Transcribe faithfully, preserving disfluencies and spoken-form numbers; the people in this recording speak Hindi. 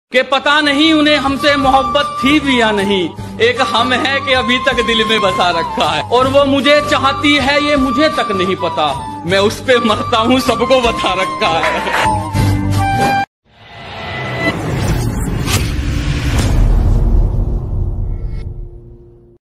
कि पता नहीं उन्हें हमसे मोहब्बत थी भी या नहीं। एक हम है कि अभी तक दिल में बसा रखा है, और वो मुझे चाहती है ये मुझे तक नहीं पता। मैं उस पे मरता हूँ सबको बता रखा है।